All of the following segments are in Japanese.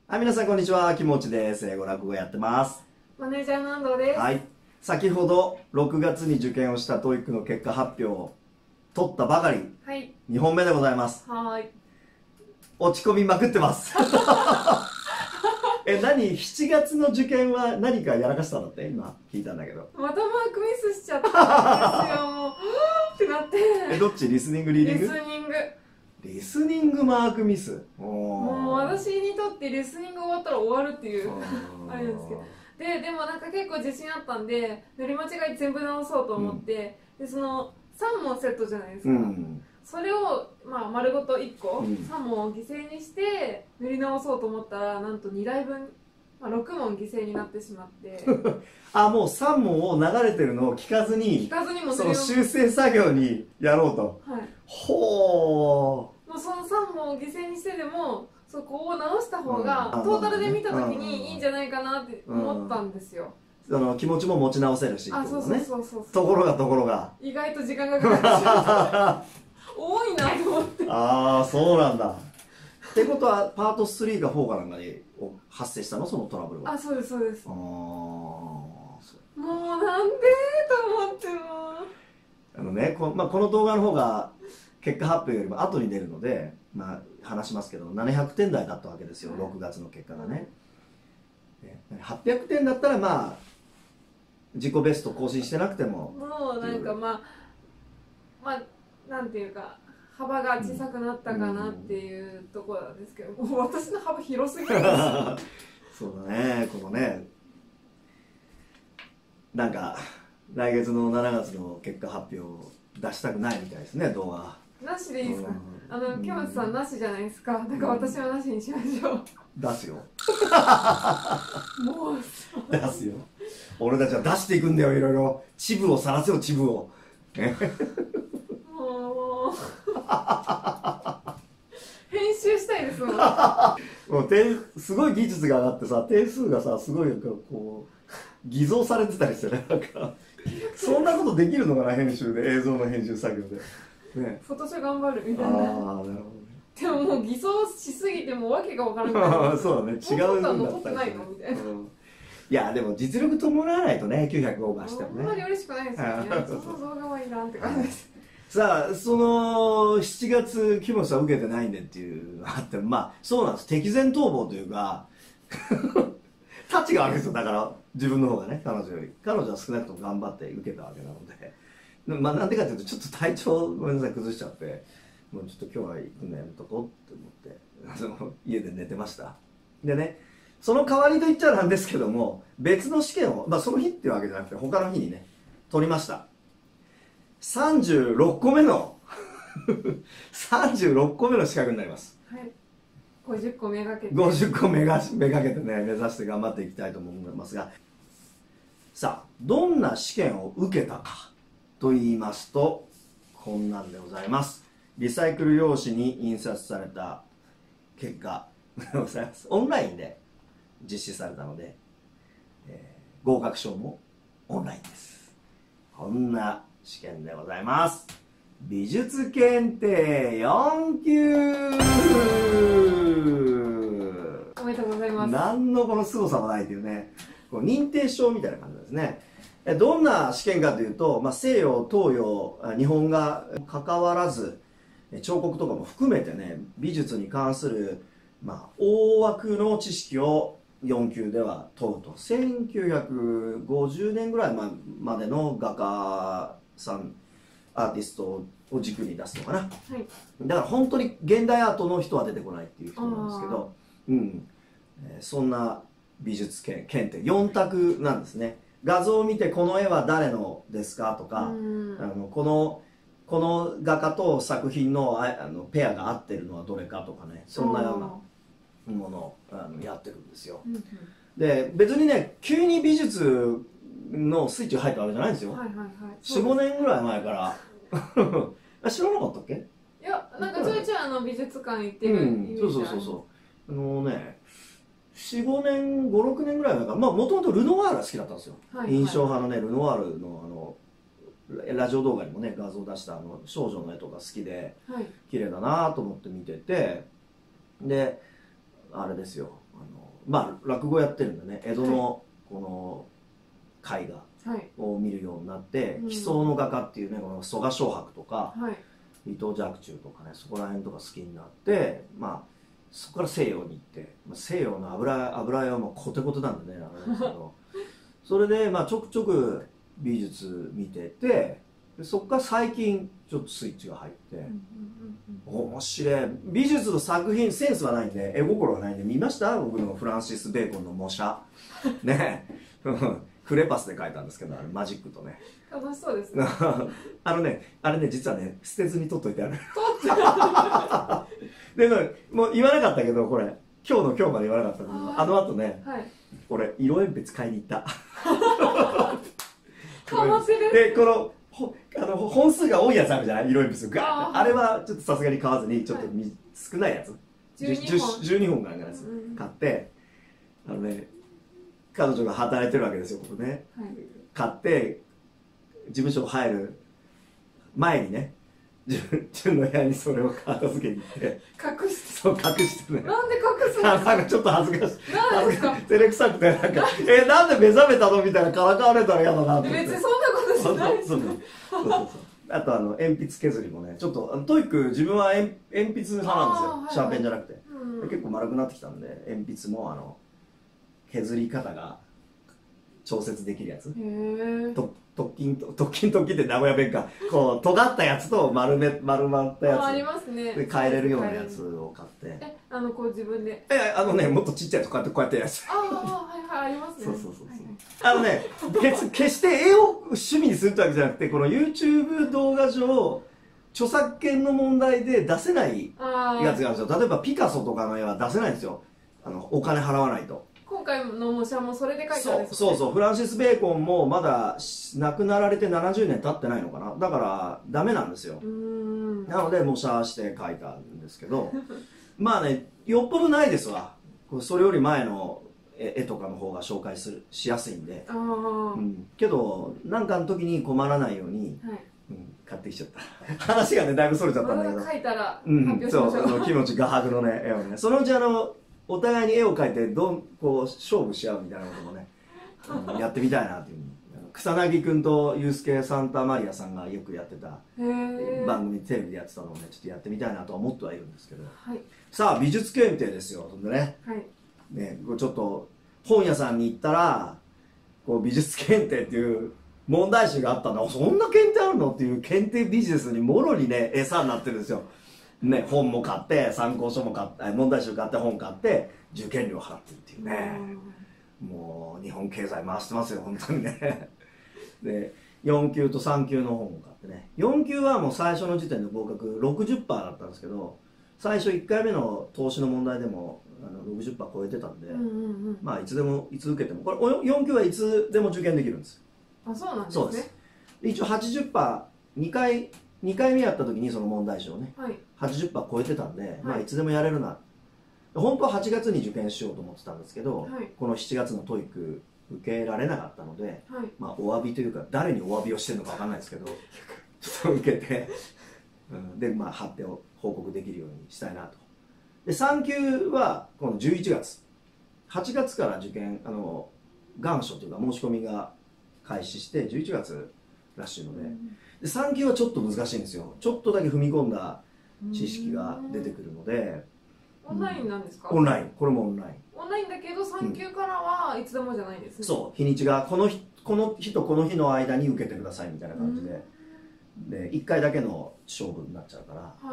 はい、皆さんこんにちは。気持ちです。英語落語やってます。 マネージャーの安藤です。 はい。先ほど6月に受験をした TOEIC の結果発表を取ったばかり。 はい。 2本目でございます。 はい。 落ち込みまくってます。7月の受験は何かやらかしたんだって今聞いたんだけど。 またマークミスしちゃったんですよ。もうってなって。 どっちリスニングリーディング？ リスニング。 リスニングマークミス。 もう私にとってリスニング終わったら終わるっていうあれなんですけど。でもなんか結構自信あったんで、塗り間違い全部直そうと思って、でその3問セットじゃないですか。それを、丸ごと1個、3問を犠牲にして塗り直そうと思ったら、なんと2台分、6問犠牲になってしまってあ、もう3問を流れてるのを聞かずにもその修正作業にやろうと。 はい。 ほもうその3問を犠牲にしてでもそこを直した方が、トータルで見た時にいいんじゃないかなって思ったんですよ。 その気持ちも持ち直せるしってことね。ところが意外と時間がかかってしまった多いなと思って。 ああ、そうなんだ。ってことはパート3か4かなんかに発生したの、そのトラブルは。 あ、そうですそうです。 ああ、 もうなんでと思ってもこの動画の方が結果発表よりも後に出るので、話しますけど700点台だったわけですよ、6月の結果がね。800点だったら自己ベスト更新してなくてももうなんかなんていうか幅が小さくなったかなっていうところなんですけど、もう私の幅広すぎるんですよそうだね、このね、なんか来月の7月の結果発表を出したくないみたいですね、動画。 なしでいいですか？木本さんなしじゃないですか。だから私はなしにしましょう。 出すよ。 もう出すよ。俺たちは出していくんだよ、いろいろ。チブを晒せよ、チブを。 もう編集したいですもん。 もうすごい技術が上がってさ、点数がさ、すごいこう偽造されてたりしてね、なんかそんなことできるのかな、編集で、映像の編集作業でね。 フォトショー頑張るみたいな。 ああ、なるほどね。 でももう偽装しすぎてもわけがわからない。 そうだね、違うんだったら。いや、でも実力伴わないとね、900オーバーしてもね。 あんまり嬉しくないですよね。その動画はいいなって感じです。 さあ、その7月木本さん受けてないんでっていうのがあって、そうなんです、敵前逃亡というかタチが悪いですよ。だから自分の方がね、彼女より。彼女は少なくとも頑張って受けたわけなので、なんでかというと、ちょっと体調ごめんなさい崩しちゃって、もうちょっと今日は行くのやめとこうって思って家で寝てました。でね、その代わりと言っちゃなんですけども、別の試験を、その日っていうわけじゃなくて他の日にね取りました。36個目の36個目の資格になります。 はい、50個めがけて 50個めがけてね、目指して頑張っていきたいと思いますが、さあどんな試験を受けたかと言いますと、こんなんでございます。リサイクル用紙に印刷された結果でございます。オンラインで実施されたので、合格証もオンラインです。こんな試験でございます。美術検定4級。 おめでとうございます。 何のこの凄さもないというね、こう認定証みたいな感じですね。どんな試験かというと、西洋東洋日本が関わらず彫刻とかも含めてね、美術に関する大枠の知識を4級では問うと。1950年ぐらいまでの画家さん、アーティストを軸に出すのかな、はい、だから本当に現代アートの人は出てこないっていう人なんですけど、そんな美術検定4択なんですね。画像を見てこの絵は誰のですかとか、この画家と作品のペアが合ってるのはどれかとかね、そんなようなものをやってるんですよ。で、別にね、急に美術のスイッチが入ったわけじゃないんですよ。4、5年ぐらい前から知らなかったっけ？ いや、なんかちょいちょい美術館行ってるイメージ。 そう4、5年、5、6年ぐらい前から、もともとルノワールが好きだったんですよ。印象派のね、ルノワールのラジオ動画にもね、画像出した少女の絵とか好きで、綺麗だなと思って見てて、で、 あれですよ、まあ落語やってるんでね、江戸のこの絵画を見るようになって、奇想の画家っていうね、この蘇我松伯とか、伊藤若冲とかね、そこら辺とか好きになって、まあそこから西洋に行って、西洋の油絵はもうコテコテなんでね、あれですけどそれでまあちょくちょく美術見てて、そこから最近ちょっとスイッチが入って、面白い。美術の作品センスはないんで、絵心がないんで、見ました？僕のフランシス・ベーコンの模写ねクレパスで描いたんですけど、あれマジックとね、 楽しそうですねあれね実はね捨てずに取っといてあるでもう言わなかったけど、これ今日まで言わなかったけど、あの後ね、俺色鉛筆買いに行ったかませる。 でこの本数が多いやつあるじゃない、色鉛筆があれはちょっとさすがに買わずに、ちょっと少ないやつ、12本ぐらいのやつ買って、彼女が働いてるわけですよ、ここね、買って事務所入る前にね、自分の部屋にそれを片付けに行って隠して、 そう隠してね、 なんで隠すの？ なんかちょっと恥ずかしい、 なんですか？ 照れくさくて、なんかなんで目覚めたのみたいな、からかわれたら嫌だなと思って。 別にそんなことしないですよ。 あと鉛筆削りもね、ちょっとトイック自分は鉛筆派なんですよ、シャーペンじゃなくて、結構丸くなってきたんで、鉛筆も削り方が調節できるやつ、特勤って名古屋弁か、こう尖ったやつと丸まったやつありますね、 で変えれるようなやつを買って、 こう自分でもっとちっちゃいとこうやってやつ、 ありますね。 そう決して絵を趣味にするってわけじゃなくて、この YouTube 動画上著作権の問題で出せないやつがあるんですよ。例えばピカソとかの絵は出せないんですよ、お金払わないと。 今回の模写もそれで描いたんですよね。そうフランシス・ベーコンもまだ亡くなられて70年経ってないのかな、だからダメなんですよ。なので模写して描いたんですけどまあね、よっぽどないですわ。それより前の絵とかの方が紹介しやすいんで、けど何かの時に困らないように、買ってきちゃった話がねだいぶそれちゃったんだけど、 描いたら発表しましょう。 そう気持ち画伯のね絵をね、そのうちお互いに絵を描いてこう勝負し合うみたいなこともねやってみたいなっていうふうに、草薙君とユースケ・サンタマリアさんがよくやってた番組、テレビでやってたのをねちょっとやってみたいなとは思ってはいるんですけど、さあ美術検定ですよ。そんでね、ちょっと本屋さんに行ったら美術検定っていう問題集があったんだ、そんな検定あるのっていう検定ビジネスにもろにね餌になってるんですよね。本も買って参考書も買って問題集買って本買って受験料払ってるっていうね、もう日本経済回してますよ本当にねで4級と3級の本を買ってね、4級はもう最初の時点で合格 60% だったんですけど、最初1回目の投資の問題でも60% 超えてたんで、まあいつ受けても、これ4級はいつでも受験できるんです。 そうなんですね。 そうです。一応 80%、2回目やった時にその問題集をね、80% 超えてたんで、まあいつでもやれるな。本当は8月に受験しようと思ってたんですけど、この7月のトイック受けられなかったので、まあお詫びというか誰にお詫びをしてるのか分かんないですけどちょっと受けて、でまあ発表報告できるようにしたいなと。で3級はこの11月8月から受験願書というか申し込みが開始して11月らしいので、で3級はちょっと難しいんですよ。ちょっとだけ踏み込んだ知識が出てくるので。 オンラインなんですか？ オンライン、これもオンライン。 オンラインだけど3級からはいつでもじゃないんですね。 そう、日にちがこの日とこの日の間に受けてくださいみたいな感じで、1回だけの勝負になっちゃうから、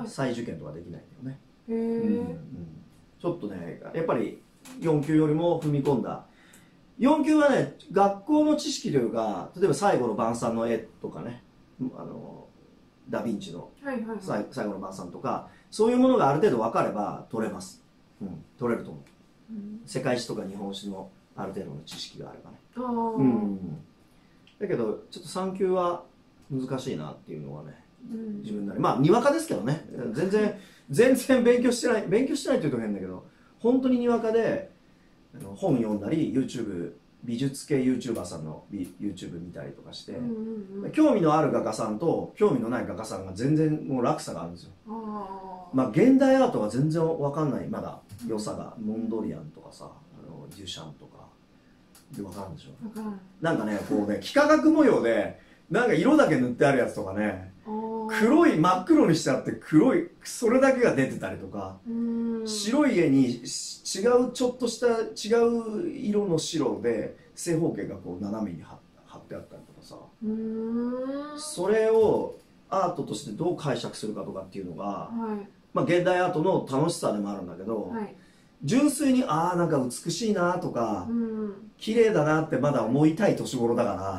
再受験とかできないんだよね。ちょっとね、やっぱり4級よりも踏み込んだ。4級はね、学校の知識というか、例えば最後の晩餐の絵とかね、ダ・ヴィンチの最後の晩餐とか、そういうものがある程度分かれば取れます。取れると思う。世界史とか日本史のある程度の知識があればね。だけどちょっと3級は難しいなっていうのはね、自分なり、まあにわかですけどね、全然勉強してないというと変だけど、本当ににわかで本読んだり YouTube 美術系 YouTuber さんの YouTube 見たりとかして、 うん、 興味のある画家さんと興味のない画家さんが全然もう落差があるんですよ。 あ現代アートが全然わかんない、まだ良さが、モンドリアンとかさ、デュシャンとかでわかるんでしょ。なんかね、こうね、幾何学模様でなんか色だけ塗ってあるやつとかね、黒い真っ黒にしてあって黒いそれだけが出てたりとか、白い絵に違うちょっとした違う色の白で正方形がこう斜めに貼ってあったりとかさ、それをアートとしてどう解釈するかとかっていうのが、 はい、 現代アートの楽しさでもあるんだけど、はい、純粋になんか美しいなとか、綺麗だなってまだ思いたい年頃だから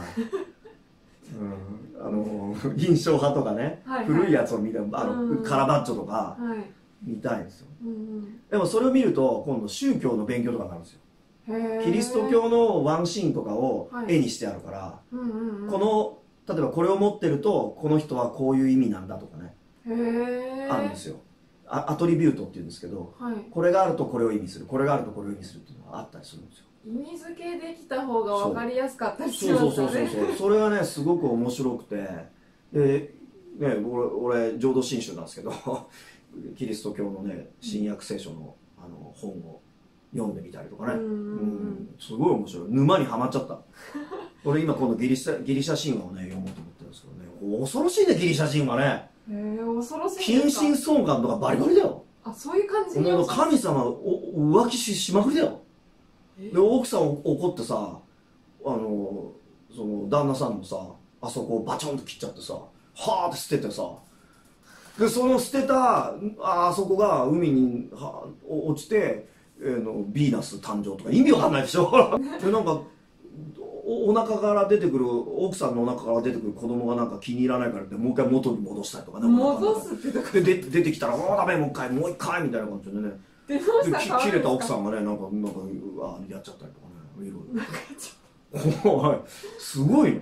印象派とかね、はいはい、古いやつを見てカラバッチョとか見たいんですよ、でもそれを見ると今度宗教の勉強とかになるんですよ。キリスト教のワンシーンとかを絵にしてあるから、この例えばこれを持ってるとこの人はこういう意味なんだとかね、あるんですよ。アトリビュートっていうんですけど、はい、これがあるとこれを意味する、これがあるとこれを意味するっていうのがあったりするんですよ。 意味付けできた方が分かりやすかったりしますよね。 そうそれがねすごく面白くて、でね、俺浄土真宗なんですけどキリスト教のね新約聖書の本を読んでみたりとかね、すごい面白い、沼にはまっちゃった俺今このギリシャ神話をね読もうと思ってるんですけどね、恐ろしいねギリシャ神話ね。 恐ろしい。 近親相関とかバリバリだよ。 そういう感じに神様浮気しまくりだよ。で奥さん怒ってさ、その旦那さんもさあそこをバチョンと切っちゃってさ、はーって捨ててさ、でその捨てたあそこが海に落ちて、ビーナス誕生とか意味わかんないでしょでなんかお腹から出てくる奥さんのお腹から出てくる子供がなんか気に入らないからってもう一回元に戻したりとかね、 戻すってとかで出てきたら「ダメもう一回みたいな感じでね、で切れた奥さんがねなんかやっちゃったりとかね、いろいろすごいの、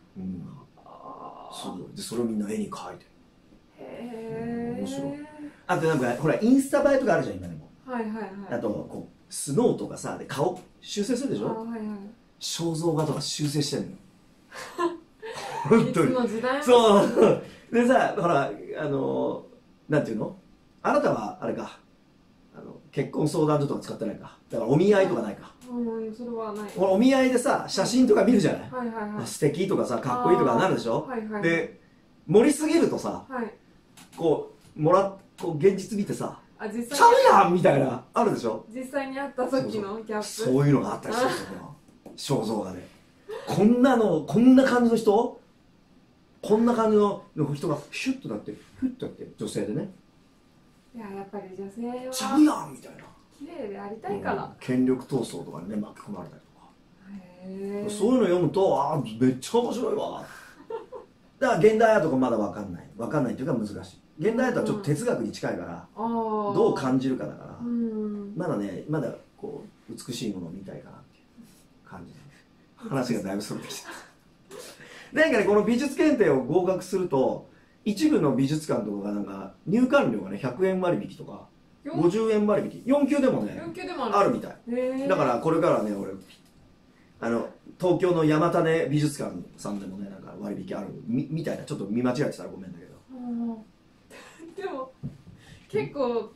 すごいでそれをみんな絵に描いて、面白い。あとなんかほらインスタ映えとかあるじゃん今でも、あとこうスノーとかさで顔修正するでしょ、肖像画とか修正してんのよ本当に。そうでさ、ほらなんていうの、あなたはあれか結婚相談所とか使ってないか、だからお見合いとかないか。 それはない。 お見合いでさ写真とか見るじゃない、素敵とかさかっこいいとかなるでしょ、で盛りすぎるとさ、こう現実見てさちゃうやんみたいなあるでしょ、 実際にあった時のギャップ、 そういうのがあったりするんですよ肖像画で。こんな感じの人、こんな感じの人がシュッとなってフッとなって女性でね、 いややっぱり女性はちゃうやんみたいな、 綺麗でありたいから、 権力闘争とかにね巻き込まれたりとか、そういうの読むとめっちゃ面白いわだから現代アートがまだ分かんないっていうか難しい。現代アートはちょっと哲学に近いから、どう感じるかだから、まだこう美しいものを見たいかなっていう感じで話がだいぶそれてきたなんかねこの美術検定を合格すると一部の美術館とかがなんか入館料がね100円割引とか50円割引、4級でもねあるみたいだから、これからね俺東京の山種美術館さんでもねなんか割引あるみたいな、ちょっと見間違えてたらごめんだけどでも結構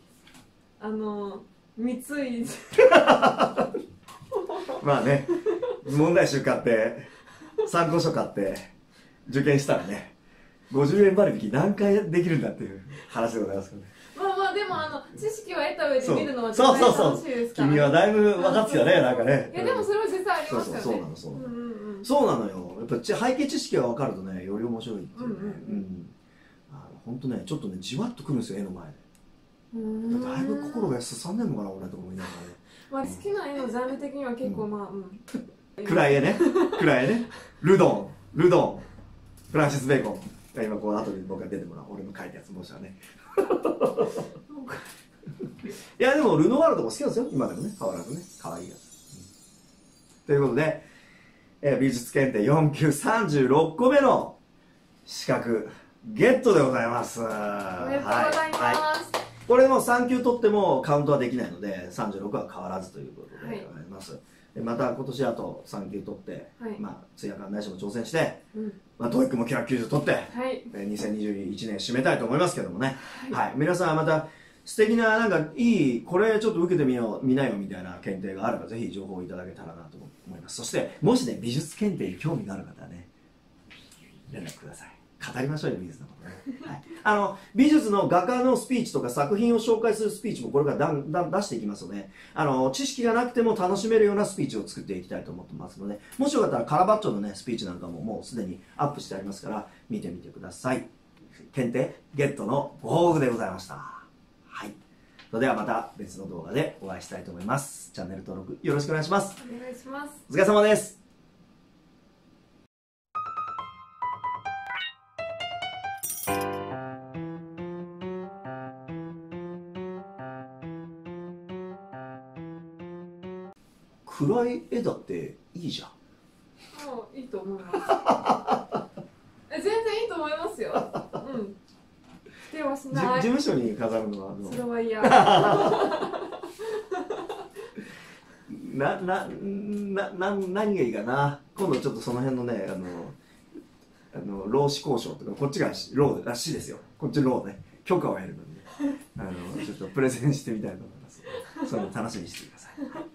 三井まあね、問題集買って参考書買って受験したらね50円割引何回できるんだっていう話でございますけどね。 でも知識は得た上で見るのは絶対楽しいですから、ね、 君はだいぶ分かってたね、なんかね。 いやでもそれは実際ありますよね。 そうなのよ。やっぱ背景知識が分かるとねより面白いっていうね。本当ねちょっとねじわっとくるんですよ絵の前で。だいぶ心がすさんでんのかな俺と思いながらね。 好きな絵のジャンル的には結構暗い絵ね、暗い絵ね。ルドン、フランシス・ベーコン。今この後に僕が出てもらう俺の書いたやつもしたねいやでもルノワールとか好きなんですよ今でもね、変わらずね、可愛いやつ、ということで、美術検定4級36個目の資格ゲットでございます。おめでとうございます。 これも3級取ってもカウントはできないので36は変わらずということでございます、でまた今年あと3級取って、通夜館内視も挑戦して、TOEIC も990取って、2021年締めたいと思いますけどもね、皆さんまた素敵ななんかいいこれちょっと受けてみなよみたいな検定があればぜひ情報をいただけたらなと思います。そしてもしね美術検定に興味がある方はね連絡ください。語りましょうよ美術のことね、美術の画家のスピーチとか作品を紹介するスピーチもこれからだんだん出していきますので、知識がなくても楽しめるようなスピーチを作っていきたいと思ってますので、もしよかったらカラバッチョのねスピーチなんかももうすでにアップしてありますから見てみてください。検定ゲットのご報告でございました。はい、それではまた別の動画でお会いしたいと思います。チャンネル登録よろしくお願いします。 お願いします。 お疲れ様です。暗い絵だっていいじゃん。 いいと思います全然いいと思いますよ。否定はしない。 事務所に飾るのはそれは嫌何がいいかな。今度ちょっとその辺のね労使交渉とか、こっちが労らしいですよ。こっち労ね、許可を得るので、ちょっとプレゼンしてみたいと思います。それを楽しみにしてください。